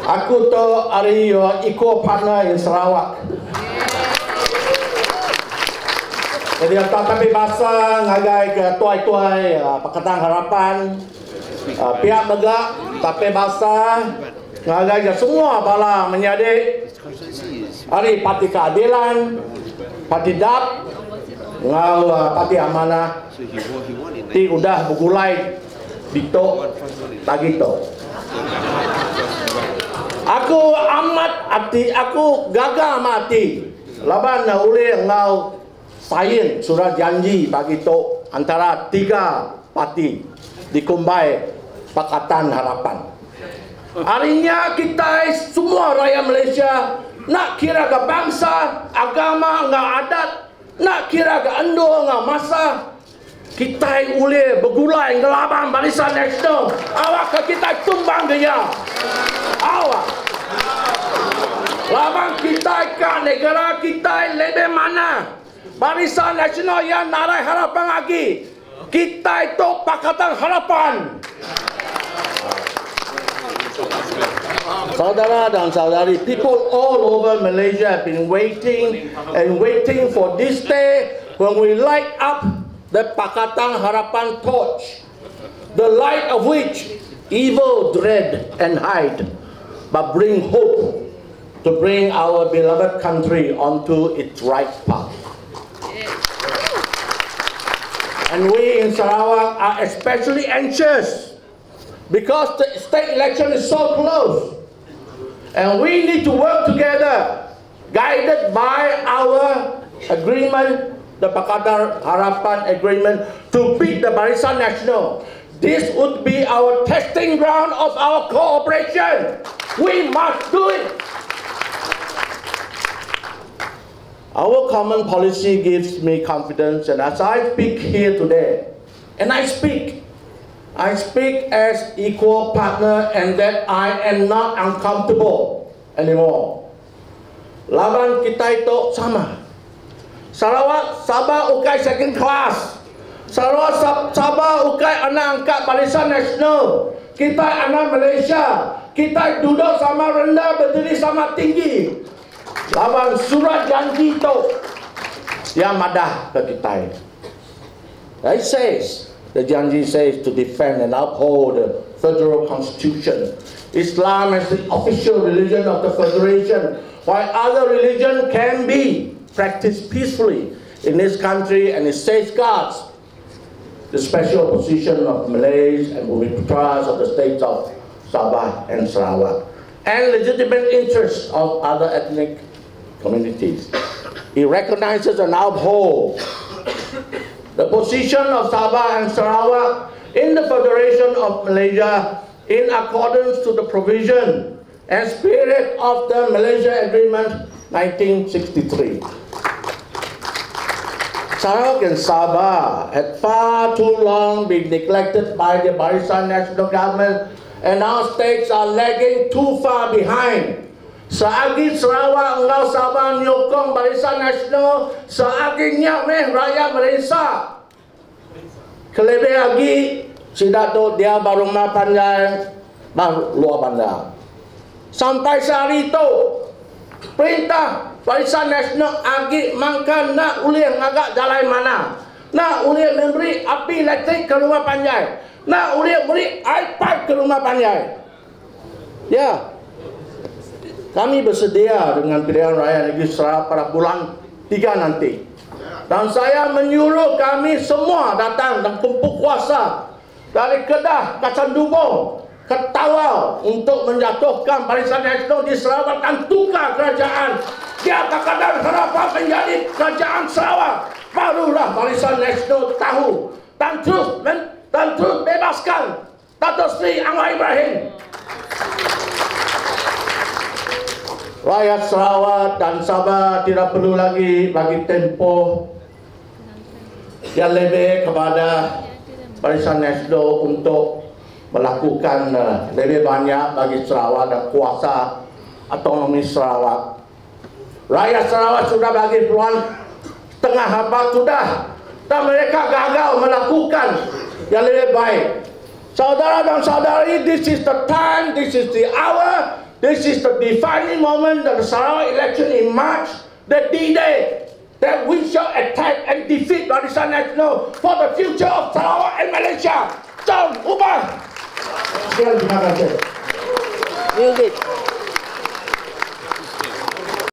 Aku tu hari eco partner in Sarawak. Jadi tapi bahasa ngagai ke tuai-tuai Pakatan Harapan pihak negara, tapi bahasa ngagai ke semua bala menjadi hari Parti Keadilan, Parti DAP, ngau Parti Amanah. Ti udah begulai dito tagito. Aku amat hati, aku gagal mati. Laban oleh ngau sign surat janji bagi to antara 3 parti dikumbai Pakatan Harapan. Harinya kita semua rakyat Malaysia nak kira ke bangsa, agama, ngah adat, nak kira ke endo, ngah masa, kita boleh bergulai ngelabang Barisan Nasional. Awak ke kita tumbang dia. Awak. Labang kita ke negara kita lebih mana? Barisan Nasional yang narai harapan lagi. Kita itu Pakatan Harapan. Saudara dan saudari, people all over Malaysia have been waiting and waiting for this day when we light up the Pakatan Harapan torch, the light of which evil dread and hide, but bring hope to bring our beloved country onto its right path. And we in Sarawak are especially anxious because the state election is so close. And we need to work together, guided by our agreement, the Pakatan Harapan agreement, to beat the Barisan Nasional. This would be our testing ground of our cooperation. We must do it. Our common policy gives me confidence, and as I speak here today, and I speak as equal partner, and that I am not uncomfortable anymore. Laban kita itu sama. Sarawak, Sabah, Ukai second class. Sarawak, Sabah, Ukai anak angkat Barisan Nasional. Kita anak Malaysia. Kita duduk sama rendah, berdiri sama tinggi. Laban surat janji itu yang madah ke kita. It says, the janji says to defend and uphold the federal constitution. Islam is the official religion of the federation, while other religion can be practiced peacefully in this country, and it safeguards the special position of Malays and Bumiputras of the states of Sabah and Sarawak, and legitimate interests of other ethnic communities. It recognizes and upholds the position of Sabah and Sarawak in the Federation of Malaysia in accordance to the provision and spirit of the Malaysia Agreement 1963. Sarawak and Sabah had far too long been neglected by the Barisan Nasional government, and our states are lagging too far behind. Saagi Sarawak engkau Sabah nyokong Barisan Nasional, saagi nyameh rakyat Malaysia. Kelebih lagi, sidak tu dia baru pandai, baru luar pandai. Sampai sehari itu, perintah Barisan Nasional agi mangka nak ulih ngagak jalan mana. Nak ulih memberi api elektrik ke rumah Panjai. Nak ulih beri iPad ke rumah Panjai. Ya. Kami bersedia dengan pilihan raya negeri Sarawak pada bulan 3 nanti. Dan saya menyuruh kami semua datang dan kumpul kuasa dari Kedah, Kacandubong, ke Tawau untuk menjatuhkan Barisan Nasional di Sarawak dan tukar kerajaan. Dia Pakatan Harapan menjadi kerajaan Sarawak. Barulah Barisan Nasional tahu dan terus bebaskan Dato' Sri Anwar Ibrahim. Rakyat Sarawak dan Sabah tidak perlu lagi bagi tempoh yang lebih kepada Barisan Nasional untuk melakukan lebih banyak bagi Sarawak dan kuasa otonomi Sarawak. Rakyat Sarawak sudah bagi peluang setengah abad sudah, dan mereka gagal melakukan yang lebih baik. Saudara dan saudari, this is the time, this is the hour This is the defining moment of the Sarawak election in March, the D-Day, that we shall attack and defeat Barisan Nasional for the future of Sarawak and Malaysia. Jom, ubah! Sekian, terima kasih. Music.